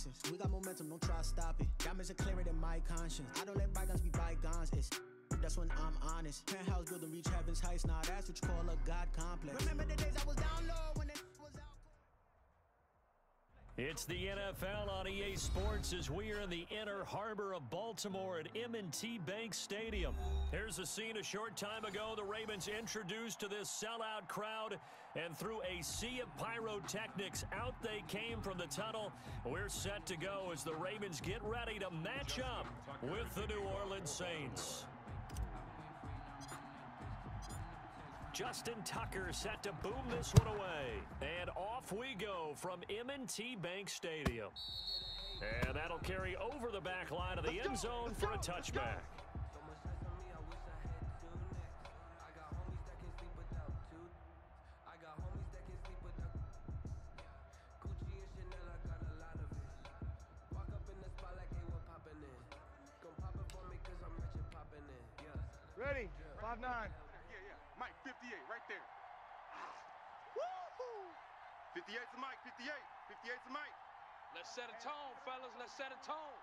nonsense. We got momentum, don't try to stop it. Diamonds are clearer than my conscience. I don't let bygones be bygones. That's when I'm honest. Penthouse building, reach heaven's heights. Nah, that's what you call a God complex. Remember the days I was down low when it was out. It's the NFL on EA Sports as we are in the inner harbor of Baltimore at M&T Bank Stadium. Here's a scene a short time ago. The Ravens introduced to this sellout crowd, and through a sea of pyrotechnics, out they came from the tunnel. We're set to go as the Ravens get ready to match up with the New Orleans Saints. Justin Tucker set to boom this one away. And off we go from M&T Bank Stadium. And that'll carry over the back line of the end zone for a touchback. Ready? 5-9. Mike, 58, right there. Woo-hoo! 58's the Mike, 58. 58's the Mike. Let's set a tone, fellas. Let's set a tone.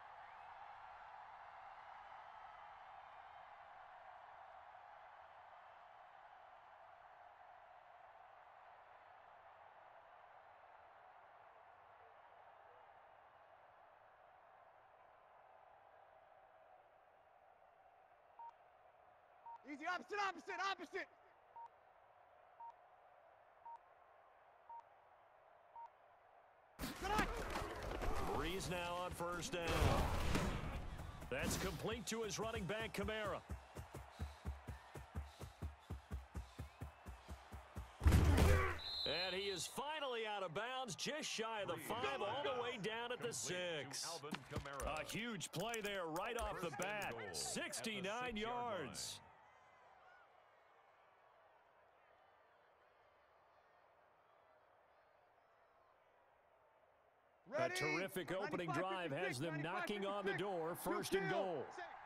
Easy, opposite. Breeze now on first down. That's complete to his running back, Kamara. And he is finally out of bounds, just shy of the 5, all the way down at the 6. A huge play there right off the bat. 69 yards. A terrific opening drive has them knocking on the door, first and goal.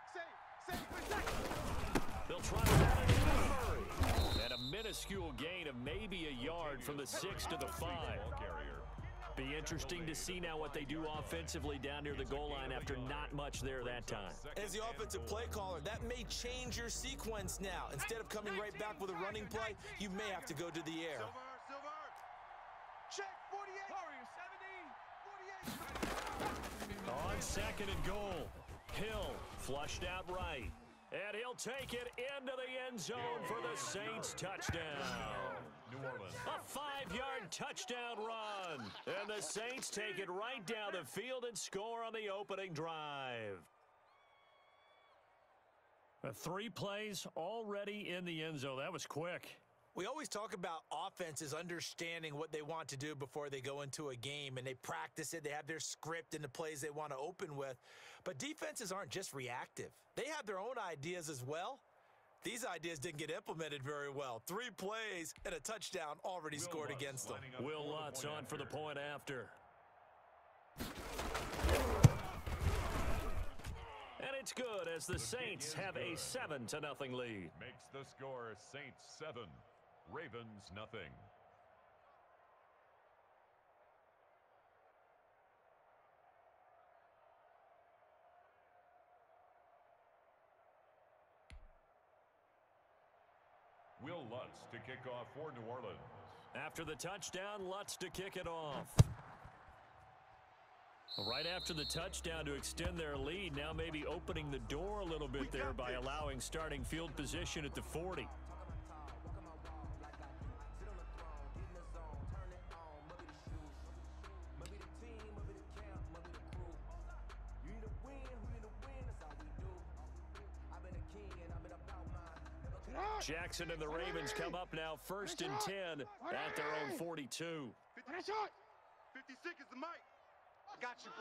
They'll try to run it in a hurry. And a minuscule gain of maybe a yard from the 6 to the 5. Be interesting to see now what they do offensively down near the goal line after not much there that time. As the offensive play caller, that may change your sequence now. Instead of coming right back with a running play, you may have to go to the air. Silver. Check, 48. On second and goal, Hill flushed out right. And he'll take it into the end zone for the Saints touchdown. New Orleans. A 5-yard touchdown run. And the Saints take it right down the field and score on the opening drive. 3 plays already in the end zone. That was quick. We always talk about offenses understanding what they want to do before they go into a game, and they practice it. They have their script and the plays they want to open with. But defenses aren't just reactive. They have their own ideas as well. These ideas didn't get implemented very well. 3 plays and a touchdown already scored against them. Will Lutz on for the point after. And it's good as the Saints have a 7-0 lead. Makes the score Saints 7, Ravens nothing. Will Lutz to kick off for New Orleans. After the touchdown, Lutz to kick it off. Right after the touchdown to extend their lead, now maybe opening the door a little bit there by allowing starting field position at the 40. Jackson and the Ravens come up now first and 10 at their own 42. 56 is the mic. I got you,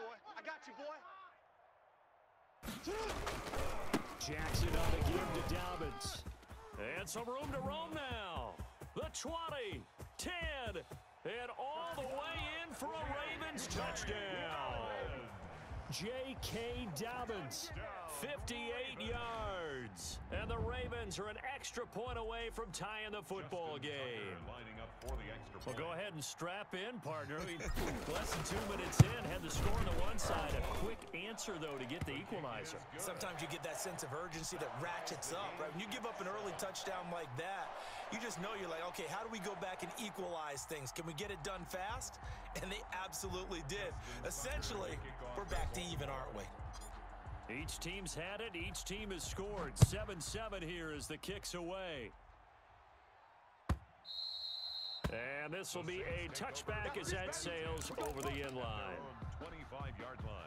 boy. Jackson on the give to Dobbins. And some room to roam now. The 20, 10, and all the way in for a Ravens touchdown. J.K. Dobbins 58 yards. And the Ravens are an extra point away from tying the football game. Lining up for the extra Well, point. go ahead and strap in, partner. Less than 2 minutes in, had the score on the one side. A quick answer, though, to get the equalizer. Sometimes you get that sense of urgency that ratchets up, right? When you give up an early touchdown like that, you just know you're like, okay, how do we go back and equalize things? Can we get it done fast? And they absolutely did. Essentially, we're back to even, aren't we? Each team's had it. Each team has scored. 7-7 here as the kick's away. And this will be a touchback as that sails over the end line. 25-yard line.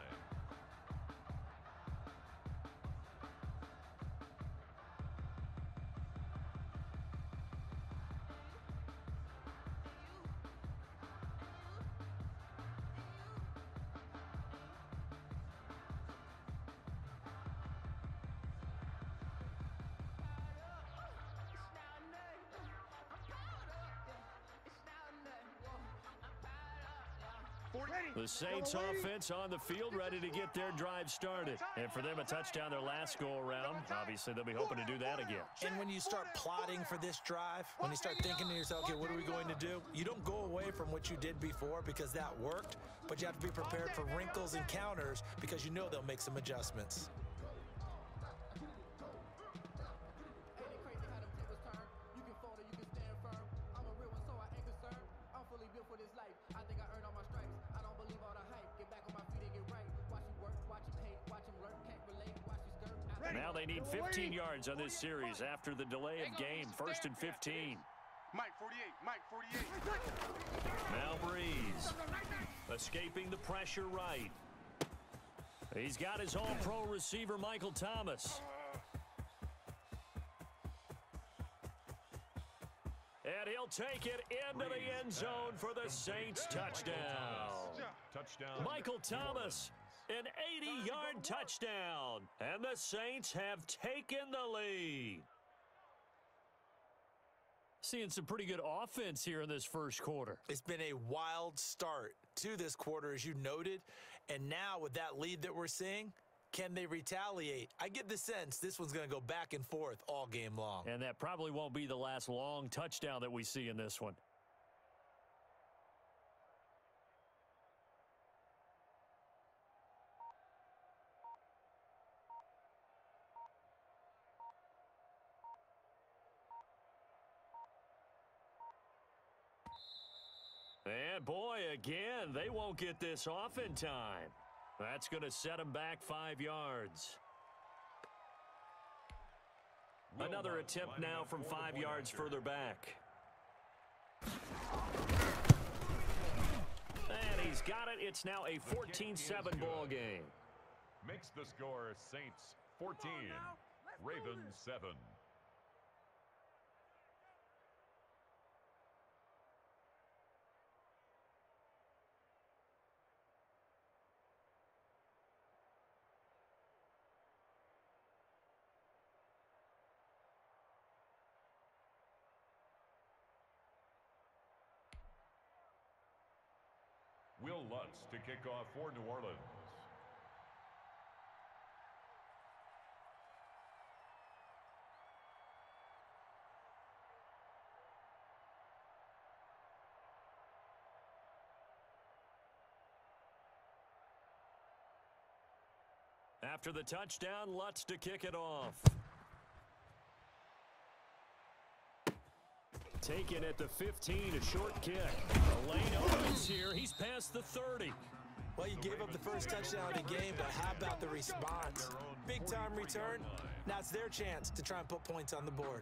The Saints offense on the field ready to get their drive started. And for them, a touchdown their last go-around. Obviously, they'll be hoping to do that again. And when you start plotting for this drive, when you start thinking to yourself, okay, what are we going to do? You don't go away from what you did before because that worked, but you have to be prepared for wrinkles and counters because you know they'll make some adjustments. Now they need 15 yards on this series after the delay of game. 1st and 15. Mike 48, Mike 48. Now Breeze escaping the pressure right. He's got his all-pro receiver, Michael Thomas. And he'll take it into the end zone for the Saints touchdown. Touchdown. Michael Thomas, an 80-yard touchdown. And the Saints have taken the lead. Seeing some pretty good offense here in this first quarter. It's been a wild start to this quarter, as you noted. And now with that lead that we're seeing, can they retaliate? I get the sense this one's going to go back and forth all game long. And that probably won't be the last long touchdown that we see in this one. And boy, again, they won't get this off in time. That's going to set them back 5 yards. Another attempt now from 5 yards further back. And he's got it. It's now a 14-7 ball game. Makes the score Saints 14, Ravens 7. Will Lutz to kick off for New Orleans. After the touchdown, Lutz to kick it off. Taken at the 15, a short kick. The lane opens here. He's past the 30. Well, you gave up the first touchdown of the game, but how about the response? Big-time return. Now it's their chance to try and put points on the board.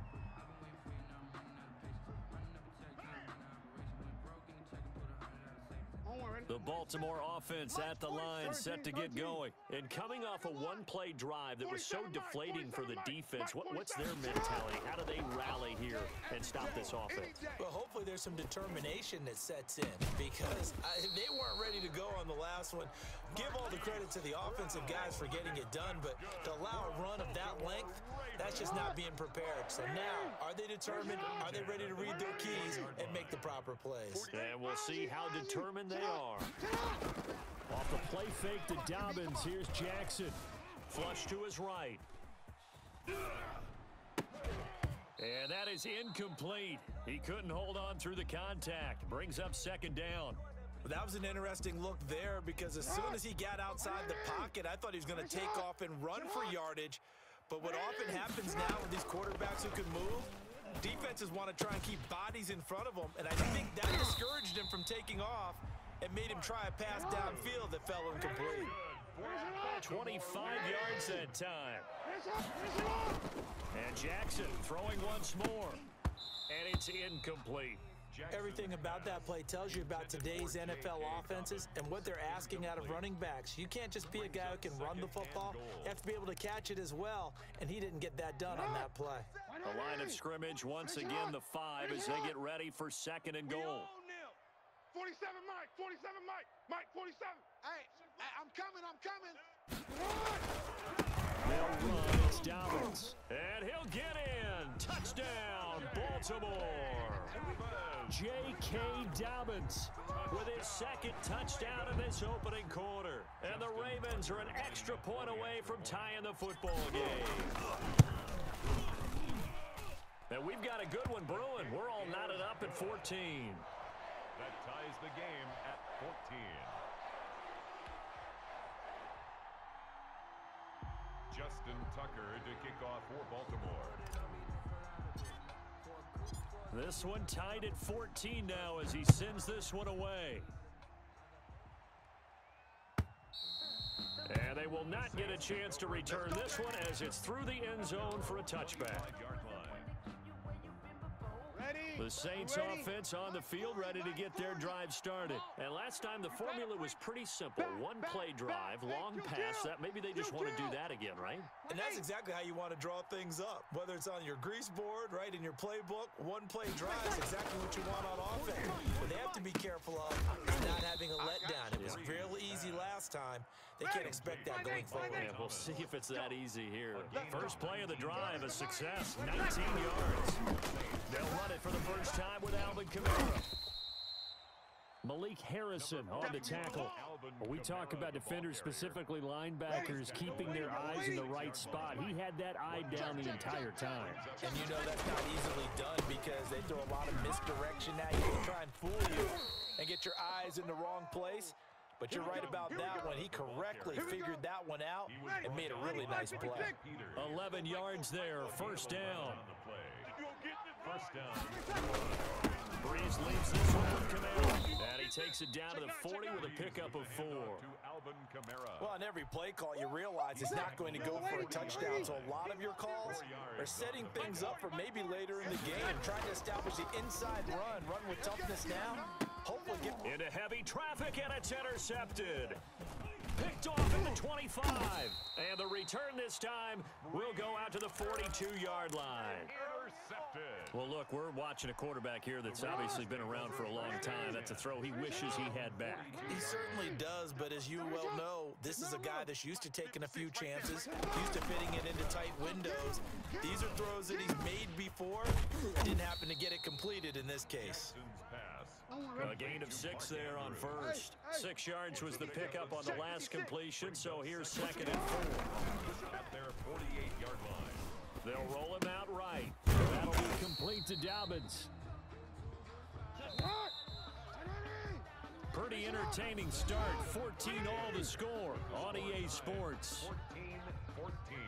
The Baltimore offense at the line, set to get going. And coming off a one-play drive that was so deflating for the defense, what's their mentality? How do they rally here and stop this offense? Well, hopefully there's some determination that sets in because they weren't ready to go on the last one. Give all the credit to the offensive guys for getting it done, but to allow a run of that length, that's just not being prepared. So now, are they determined? Are they ready to read their keys and make the proper plays? And we'll see how determined they are. Off the play fake to Dobbins, here's Jackson. Flush to his right. And that is incomplete. He couldn't hold on through the contact. Brings up second down. Well, that was an interesting look there because as soon as he got outside the pocket, I thought he was going to take off and run for yardage. But what often happens now with these quarterbacks who can move, defenses want to try and keep bodies in front of them. And I think that discouraged him from taking off and made him try a pass downfield that fell incomplete. 25 yards that time. And Jackson throwing once more. And it's incomplete. Everything about that play tells you about today's NFL offenses and what they're asking out of running backs. You can't just be a guy who can run the football. You have to be able to catch it as well, and he didn't get that done on that play. The line of scrimmage, once again, the 5 as they get ready for second and goal. 47, Mike. 47, Mike. Mike, 47. Hey, I'm coming. They'll run. It's Dobbins. And he'll get in. Touchdown, Baltimore. J.K. Dobbins with his second touchdown in this opening quarter. And the Ravens are an extra point away from tying the football game. And we've got a good one brewing. We're all knotted up at 14. That ties the game at 14. Justin Tucker to kick off for Baltimore. This one tied at 14 now as he sends this one away. And they will not get a chance to return this one as it's through the end zone for a touchback. The Saints offense on the field ready to get their drive started. And last time the formula was pretty simple. One play drive, long pass. That maybe they just want to do that again, right? And that's exactly how you want to draw things up. Whether it's on your grease board, right, in your playbook, one play drive is exactly what you want on offense. What they have to be careful of is not having a letdown. It was real easy last time. They can't expect that going forward. Yeah, we'll see if it's that easy here. First play of the drive, a success, 19 yards. They'll run it for the first time with Alvin Kamara. Malik Harrison on the tackle. When we talk about defenders, specifically linebackers, keeping their eyes in the right spot, he had that eye down the entire time. And you know that's not easily done because they throw a lot of misdirection at you and try and fool you and get your eyes in the wrong place. But you're right about that one. He correctly figured that one out and made a really nice play. 11 yards there, first down. First down. Breeze leaves this one with Kamara. And he takes it down to the 40 with a pickup of 4. Well, on every play call, you realize it's not going to go for a touchdown. So a lot of your calls are setting things up for maybe later in the game, trying to establish the inside run with toughness now. Hopefully get into heavy traffic, and it's intercepted. Picked off at the 25. And the return this time will go out to the 42-yard line. Well, look, we're watching a quarterback here that's obviously been around for a long time. That's a throw he wishes he had back. He certainly does, but as you well know, this is a guy that's used to taking a few chances, used to fitting it into tight windows. These are throws that he's made before. Didn't happen to get it completed in this case. A gain of 6 there on first. 6 yards was the pickup on the last completion, so here's second and 4. At their 48-yard line. They'll roll him out right. That'll be complete to Dobbins. Pretty entertaining start. 14 all the score on EA Sports. 14-14.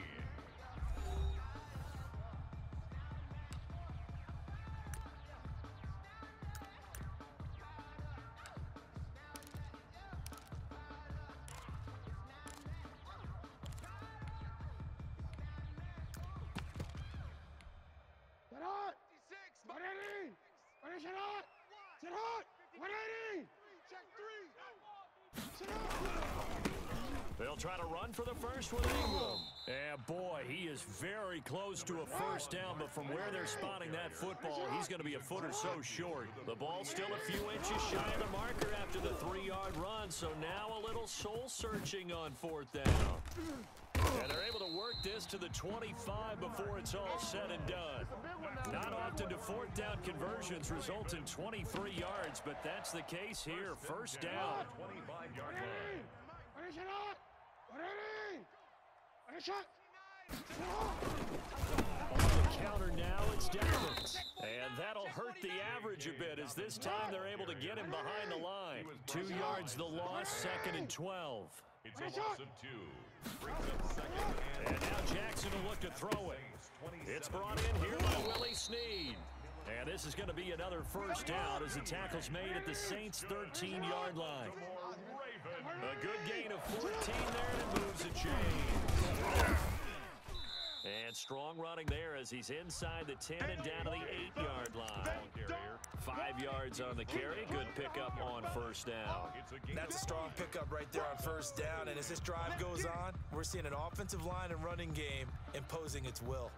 They'll try to run for the first with Ingram. And boy, he is very close to a first down, but from where they're spotting that football, he's going to be a foot or so short. The ball's still a few inches shy of the marker after the 3-yard run, so now a little soul-searching on 4th down. And they're able to work this to the 25 before it's all said and done. Not often do 4th down conversions result in 23 yards, but that's the case here. First down. 25-yard line. On the counter now, it's Dallas. And that'll hurt the average a bit as this time they're able to get him behind the line. 2 yards the loss, 2nd and 12. It's a loss of 2. Brings up 2nd And now Jackson will look to throw it. It's brought in here by Willie Snead. And this is going to be another first down as the tackle's made at the Saints' 13-yard line. A good gain of 14 there and moves the chain. And strong running there as he's inside the 10 and down to the 8-yard line. 5 yards on the carry. Good pickup on first down. That's a strong pickup right there on first down. And as this drive goes on, we're seeing an offensive line and running game imposing its will.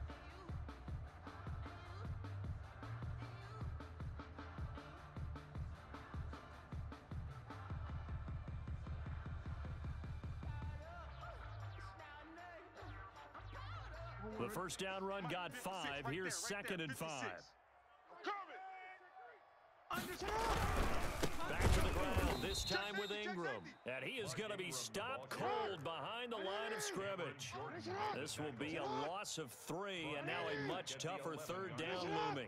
The first down run got 5. Here's 2nd and 5. Back to the ground, this time with Ingram. And he is going to be stopped cold behind the line of scrimmage. This will be a loss of 3, and now a much tougher 3rd down looming.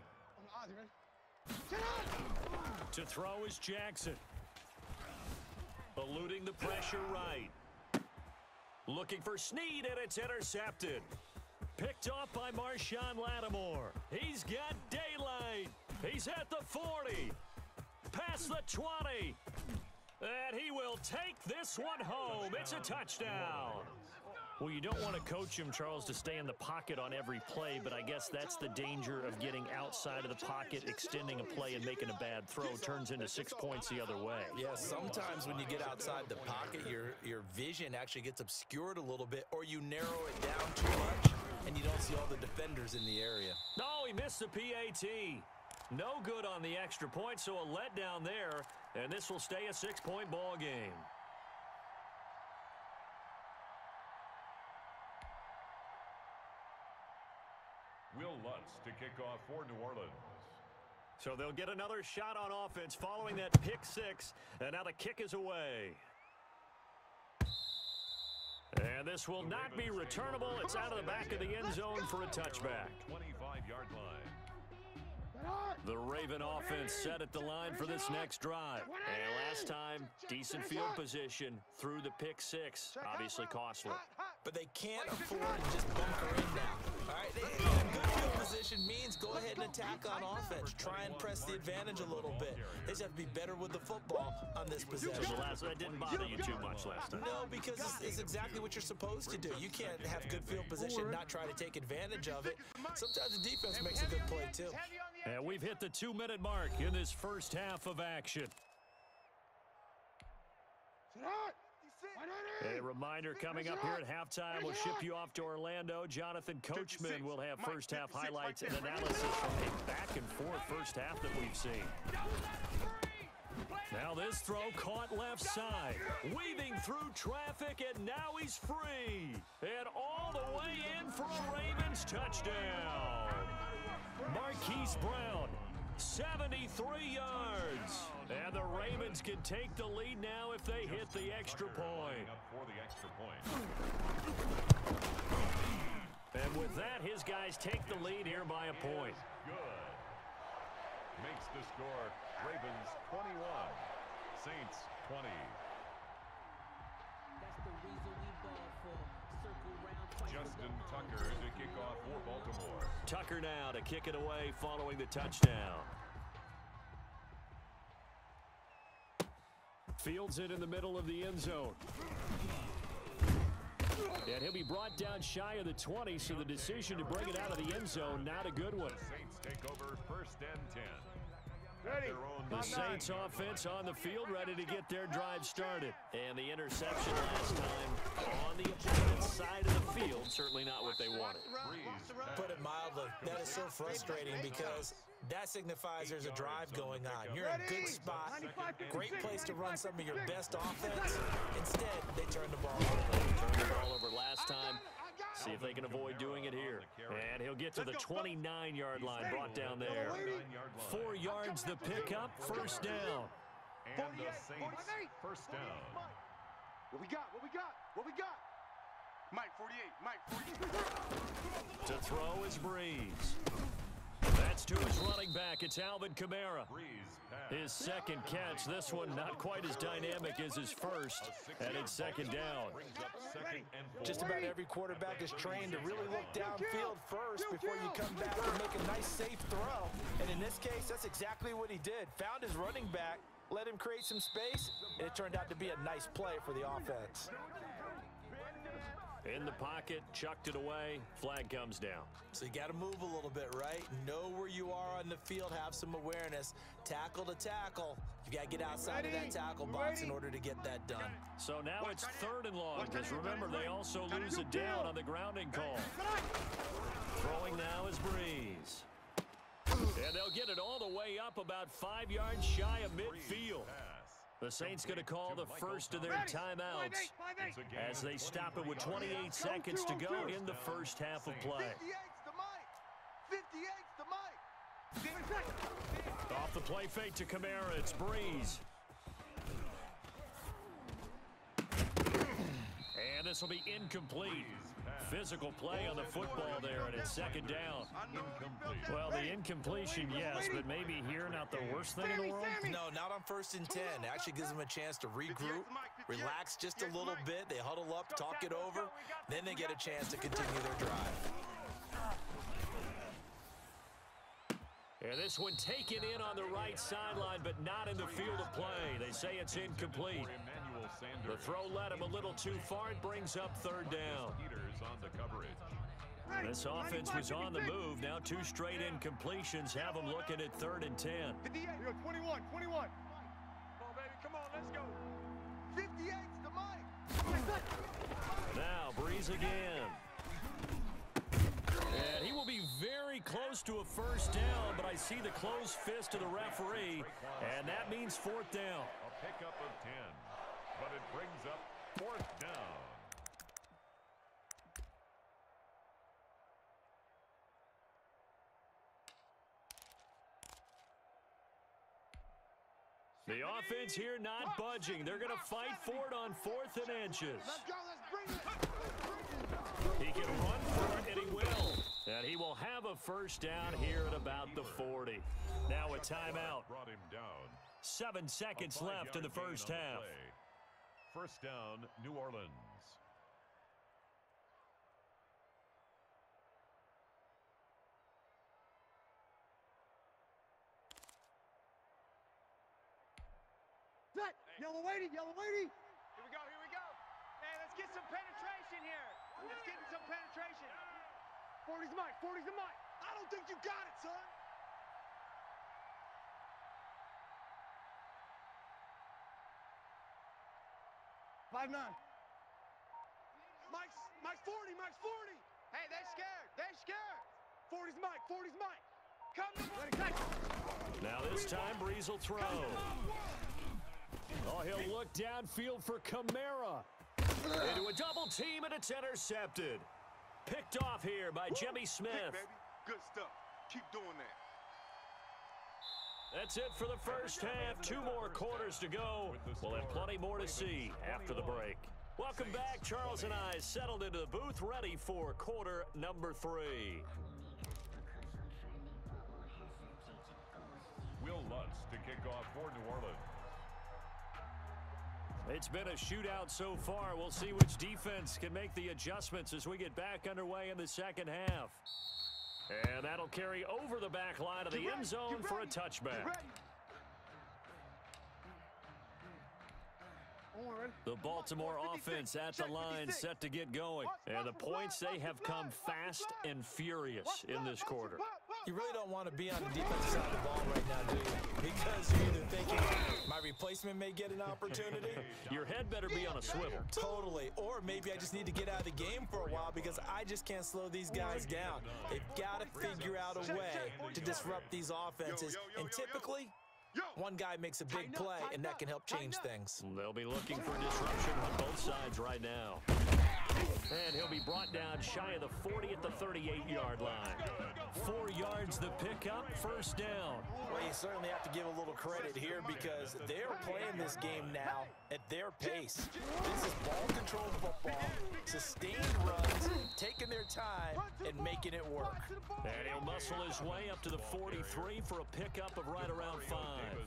To throw is Jackson. Eluding the pressure right. Looking for Snead, and it's intercepted. Picked off by Marshawn Lattimore. He's got daylight. He's at the 40. Past the 20. And he will take this one home. It's a touchdown. Well, you don't want to coach him, Charles, to stay in the pocket on every play, but I guess that's the danger of getting outside of the pocket, extending a play, and making a bad throw. Turns into 6 points the other way. Yeah, sometimes when you get outside the pocket, your vision actually gets obscured a little bit, or you narrow it down too much, and you don't see all the defenders in the area. No, he missed the PAT. No good on the extra point, so a letdown there, and this will stay a 6-point ball game. Will Lutz to kick off for New Orleans. So they'll get another shot on offense following that pick 6, and now the kick is away. And this will not be returnable. It's out of the back of the end zone for a touchback. 25-yard line. The Raven offense set at the line for this next drive. And last time, decent field position through the pick 6. Obviously costly. But they can't afford to just bunker in now. All right, good field position means go ahead and attack on offense. Try and press the advantage a little bit. They just have to be better with the football on this possession. So that didn't bother you too much last time. No, because it's exactly what you're supposed to do. You can't have good field position and not try to take advantage of it. Sometimes the defense makes a good play, too. And we've hit the 2-minute mark in this first half of action. A reminder coming up here at halftime. We'll ship you off to Orlando. Jonathan Coachman will have first half highlights and analysis from a back-and-forth first half that we've seen. Now this throw caught left side. Weaving through traffic, and now he's free. And all the way in for a Ravens touchdown. Marquise Brown, 73 yards. And the Ravens can take the lead now if they hit the extra point. And with that, his guys take the lead here by a point. Good. Makes the score Ravens 21, Saints 20. Justin Tucker to kick off for Baltimore. Tucker now to kick it away following the touchdown. Fields it in the middle of the end zone. And he'll be brought down shy of the 20, so the decision to bring it out of the end zone, not a good one. The Saints take over 1st and 10. The Saints offense on the field, ready to get their drive started. And the interception last time on the opponent's side of the field, certainly not what they wanted. Put it mildly, that is so frustrating because that signifies there's a drive going on. You're in a good spot, great place to run some of your best offense. Instead, they turn the ball over. Turned the ball over last time. See if they can avoid doing it here. And he'll get to the 29-yard line, brought down there. 4 yards the pickup, first down. And the Saints first down. What we got? What we got? What we got? Mike 48, Mike 48. To throw is Breeze. That's to his running back. It's Alvin Kamara. His second catch. This one not quite as dynamic as his first. And it's second down. Just about every quarterback is trained to really look downfield first before you come back and make a nice, safe throw. And in this case, that's exactly what he did. Found his running back, let him create some space, and it turned out to be a nice play for the offense. In the pocket, chucked it away, flag comes down. So you got to move a little bit, right? Know where you are on the field, have some awareness. Tackle to tackle. You got to get outside of that tackle box in order to get that done. So now it's 3rd and long, because remember, they also lose it down on the grounding call. Throwing now is Breeze. And they'll get it all the way up about 5 yards shy of midfield. The Saints going to call the first of their timeouts as they stop it with 28 seconds to go in the first half of play. 58's the mic. Off the play fake to Kamara, it's Breeze. And this will be incomplete. Physical play on the football there, and it's second down. Well, the incompletion, yes, but maybe here not the worst thing in the world? No, not on 1st and 10. Actually gives them a chance to regroup, relax just a little bit. They huddle up, talk it over, then they get a chance to continue their drive. And this one taken in on the right sideline, but not in the field of play. They say it's incomplete. The throw led him a little too far. It brings up 3rd down. This offense was on the move. Now 2 straight incompletions have them looking at 3rd and 10. 21. Come on, baby. Come on, let's go. 58's the mic. Now Breeze again. And he will be very close to a first down, but I see the closed fist of the referee, and that means 4th down. A pickup of 10, but it brings up 4th down. The offense here not budging. They're going to fight for it on 4th and inches. Let's go, let's bring it. He can run for it, and he will. And he will have a first down here at about the 40. Now a timeout. Brought him down. 7 seconds left in the first half. First down, New Orleans. Set. Yellow weighty. Here we go. Hey, let's get some penetration here. Let's get some penetration. 40's the mic. I don't think you got it, son. Mike's 40. Hey, they're scared. 40's Mike. Come to Now this time, Breeze will throw. Oh, he'll look downfield for Kamara. Into a double team, and it's intercepted. Picked off here by Jimmy Smith. Hey, baby. Good stuff. Keep doing that. That's it for the first half. 2 more quarters to go. We'll have plenty more to see after the break. Welcome back. Charles and I settled into the booth, ready for quarter number 3. Will Lutz to kick off for New Orleans. It's been a shootout so far. We'll see which defense can make the adjustments as we get back underway in the second half. And that'll carry over the back line of the end zone for a touchback. The Baltimore offense at the line set to get going. And the points, they have come fast and furious in this quarter. You really don't want to be on the defensive side of the ball right now, do you? Because you're either thinking, my replacement may get an opportunity. Your head better be on a swivel. Totally. Or maybe I just need to get out of the game for a while because I just can't slow these guys down. They've got to figure out a way to disrupt these offenses. And typically, one guy makes a big play, and that can help change things. They'll be looking for disruption on both sides right now. And he'll be brought down shy of the 40 at the 38-yard line. 4 yards the pickup, first down. Well, you certainly have to give a little credit here because they're playing this game now at their pace. This is ball-controlled football, sustained runs, taking their time, and making it work. And he'll muscle his way up to the 43 for a pickup of right around 5.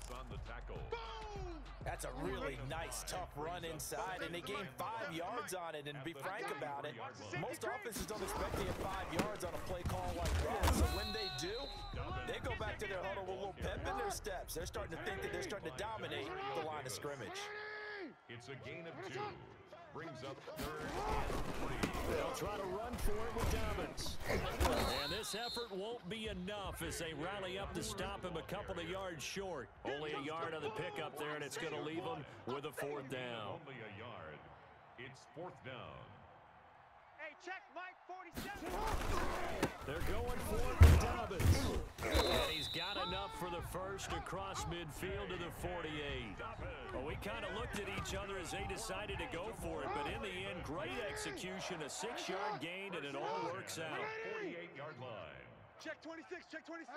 That's a really nice, tough run inside, and they gained 5 yards on it. And to be frank about it, most offenses don't expect to get 5 yards on a play call like that. So when they do, they go back to their huddle with a little pep in their steps. They're starting to think that they're starting to dominate the line of scrimmage. It's a gain of 2. Brings up 3rd and 3. They'll try to run for it with Dobbins. And this effort won't be enough as they rally up to stop him a couple of yards short. Only a yard on the pickup there, and it's going to leave them with a 4th down. Only a yard. It's 4th down. Hey, check Mike 47. They're going for it with Dobbins. And he's got enough for the first across midfield to the 48. Well, we kind of looked at each other as they decided to go for it, but in the end, great execution, a 6-yard gain, and it all works out. 48-yard line. Check 26, check 26.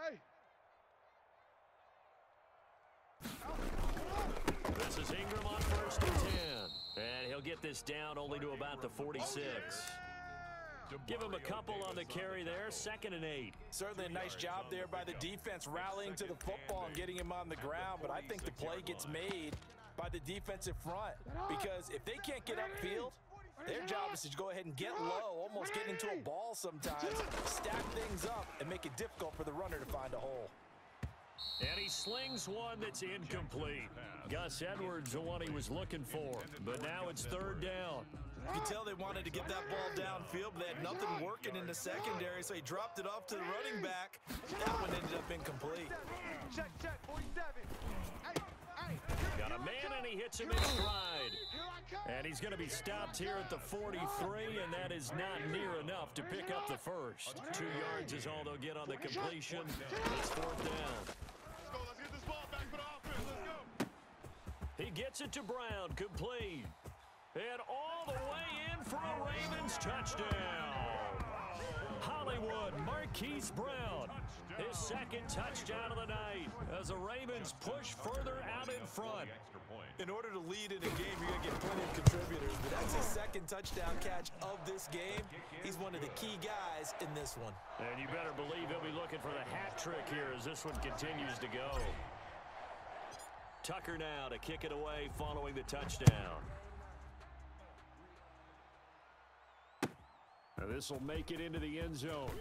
This is Ingram on 1st and 10. And he'll get this down only to about the 46. Give him a couple on the carry there, 2nd and 8. Certainly a nice job there by the defense rallying to the football and getting him on the ground, but I think the play gets made by the defensive front because if they can't get upfield, their job is to go ahead and get low, almost get into a ball sometimes, stack things up, and make it difficult for the runner to find a hole. And he slings one that's incomplete. Gus Edwards, the one he was looking for, but now it's 3rd down. You can tell they wanted to get that ball downfield, but they had nothing working in the secondary, so he dropped it off to the running back. That one ended up incomplete. Check, 47. Got a man, and he hits him in stride. And he's going to be stopped here at the 43, and that is not near enough to pick up the first. 2 yards is all they'll get on the completion. It's 4th down. Let's get this ball back for the offense. Let's go. He gets it to Brown, complete. And all the way in for a Ravens touchdown. Hollywood Marquise Brown, his 2nd touchdown of the night as the Ravens push further out in front. In order to lead in a game, you're going to get plenty of contributors, but that's his 2nd touchdown catch of this game. He's one of the key guys in this one. And you better believe he'll be looking for the hat trick here as this one continues to go. Tucker now to kick it away following the touchdown. This will make it into the end zone.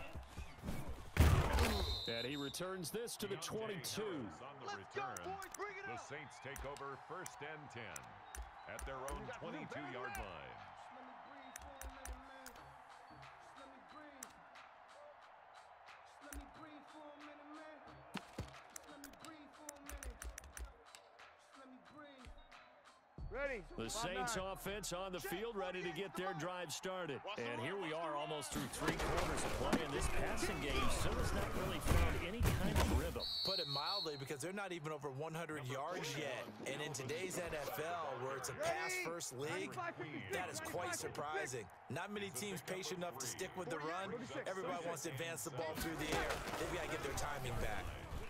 And he returns this to the 22. Let's go, boys. Bring it The up. Saints take over 1st and 10 at their own 22-yard line. Ready. The Saints offense on the field ready to get their drive started. And here we are almost through 3 quarters of play, and this passing game still has not really found any kind of rhythm. Put it mildly, because they're not even over 100 yards yet. And in today's NFL, where it's a pass-first league, that is quite surprising. Not many teams patient enough to stick with the run. Everybody wants to advance the ball through the air. They've got to get their timing back.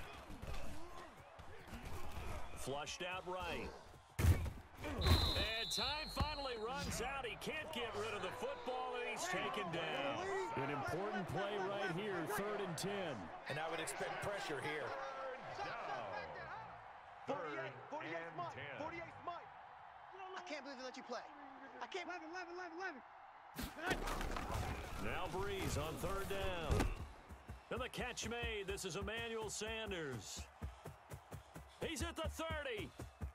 Flushed out right. And time finally runs out. He can't get rid of the football, and he's taken down. An important play right here, 3rd and 10. And I would expect pressure here. 3rd 48 and Mike. 10. 48 Mike. I can't believe they let you play. I can't. 11. Now Breeze on 3rd down. And the catch made. This is Emmanuel Sanders. He's at the 30.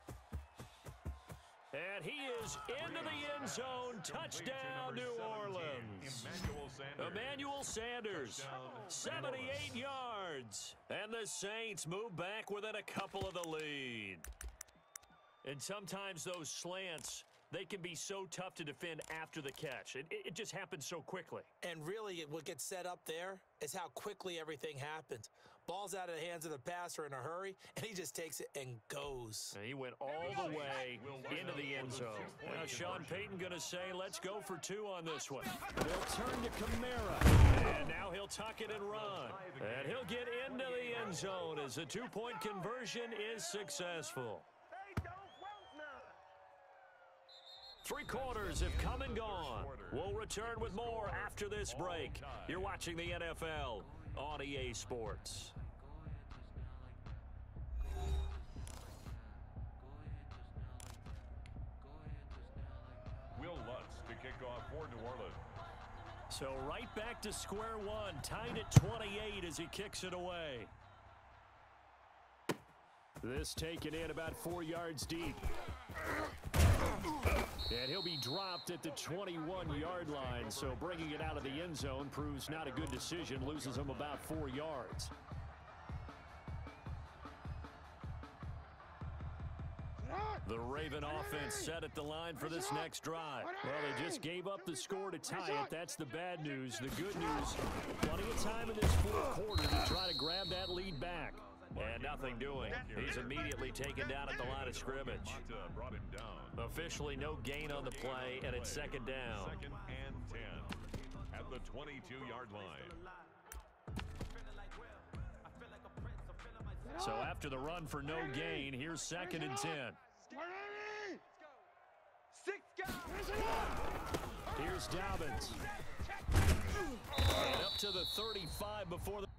And he is into the end zone. Touchdown, New Orleans. Emmanuel Sanders, 78 yards. And the Saints move back within a couple of the lead. And sometimes those slants they can be so tough to defend after the catch. It just happens so quickly. And really, what gets set up there is how quickly everything happens. Ball's out of the hands of the passer in a hurry, and he just takes it and goes. And he went all the way into the end zone. Now Sean Payton going to say, let's go for 2 on this one. They'll turn to Kamara. And now he'll tuck it and run. And he'll get into the end zone as the 2-point conversion is successful. 3 quarters have come and gone. We'll return with more after this break. You're watching the NFL on EA Sports. Will Lutz to kick off for New Orleans. So right back to square one, tied at 28 as he kicks it away. This taken in about 4 yards deep. And he'll be dropped at the 21-yard line, so bringing it out of the end zone proves not a good decision, loses him about 4 yards. The Raven offense set at the line for this next drive. Well, they just gave up the score to tie it. That's the bad news. The good news, plenty of time in this fourth quarter to try to grab that lead back. And nothing doing. He's immediately taken down at the line of scrimmage. Brought him down. Officially no gain on the play, and it's second down. 2nd and 10 at the 22-yard line. So after the run for no gain, here's 2nd and 10. 6 guys. Here's Dobbins. And up to the 35 before the